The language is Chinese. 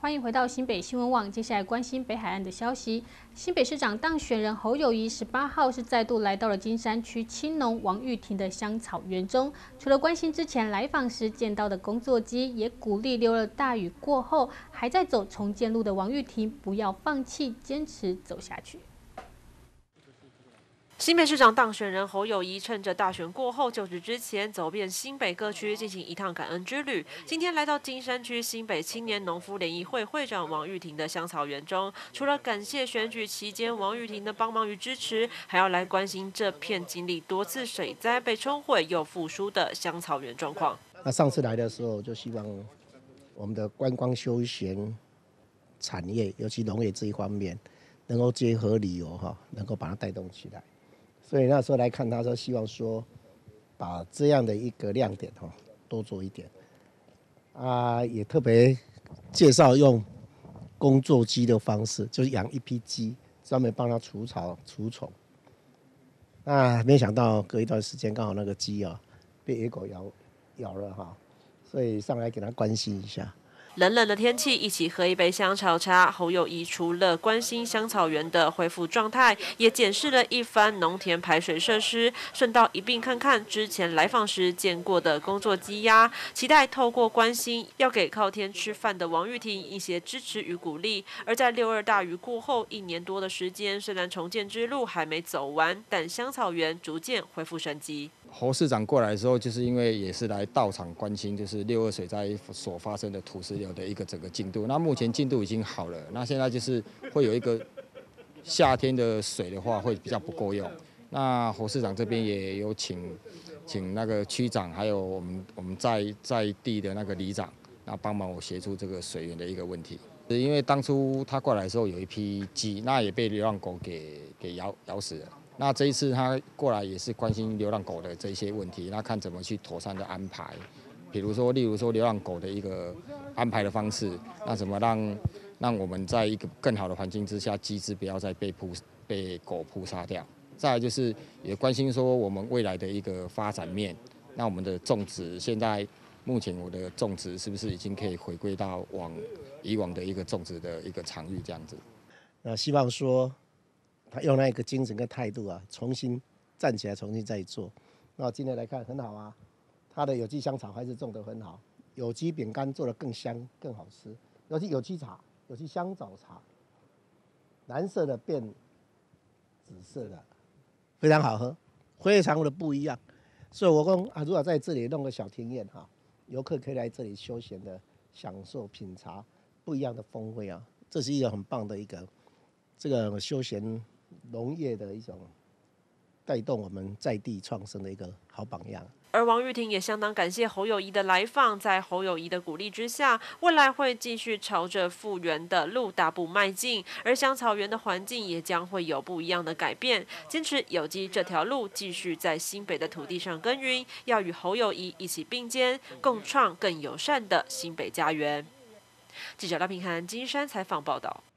欢迎回到新北新闻网，接下来关心北海岸的消息。新北市长当选人侯友宜18号是再度来到了金山区青农王玉婷的香草园中，除了关心之前来访时见到的工作机，也鼓励溜了大雨过后还在走重建路的王玉婷不要放弃，坚持走下去。 新北市长当选人侯友宜趁着大选过后就职之前，走遍新北各区进行一趟感恩之旅。今天来到金山区新北青年农夫联谊会会长王玉婷的香草园中，除了感谢选举期间王玉婷的帮忙与支持，还要来关心这片经历多次水灾被冲毁又复苏的香草园状况。 那上次来的时候，就希望我们的观光休闲产业，尤其农业这一方面，能够结合旅游能够把它带动起来。 所以那时候来看他说，希望说把这样的一个亮点多做一点也特别介绍用工作机的方式，就是养一批鸡，专门帮它除草除虫。那没想到隔一段时间，刚好那个鸡被野狗咬了所以上来给它关心一下。 冷冷的天气，一起喝一杯香草茶。侯友宜除了关心香草园的恢复状态，也检视了一番农田排水设施，顺道一并看看之前来访时见过的工作机呀。期待透过关心，要给靠天吃饭的王玉婷一些支持与鼓励。而在6.2大雨过后1年多的时间，虽然重建之路还没走完，但香草园逐渐恢复生机。 侯市长过来的时候，就是因为也是来到场关心，就是6.2水灾所发生的土石流的一个整个进度。那目前进度已经好了，那现在就是会有一个夏天的水的话会比较不够用。那侯市长这边也有请那个区长，还有我们在地的那个里长，那帮忙我协助这个水源的一个问题。因为当初他过来的时候有一批鸡，那也被流浪狗给咬死了。 那这一次他过来也是关心流浪狗的这些问题，那看怎么去妥善的安排，例如说流浪狗的一个安排的方式，那怎么让我们在一个更好的环境之下，鸡只不要再被狗扑杀掉。再来就是也关心说我们未来的一个发展面，那我们的种植现在目前我的种植是不是已经可以回归到以往的一个种植的一个场域这样子？ 那希望说。 他用那个精神跟态度重新站起来，重新再做。那今天来看很好他的有机香草还是种得很好，有机饼干做得更香更好吃，尤其有机茶、有机香枣茶，蓝色的变紫色的，非常好喝，非常的不一样。所以我说如果在这里弄个小庭院游客可以来这里休闲的享受品茶不一样的风味这是一个很棒的一个这个休闲。 农业的一种带动我们在地创生的一个好榜样。 而王玉婷也相当感谢侯友宜的来访，在侯友宜的鼓励之下，未来会继续朝着复原的路大步迈进，而香草园的环境也将会有不一样的改变。坚持有机这条路，继续在新北的土地上耕耘，要与侯友宜一起并肩，共创更友善的新北家园。记者赖平涵金山采访报道。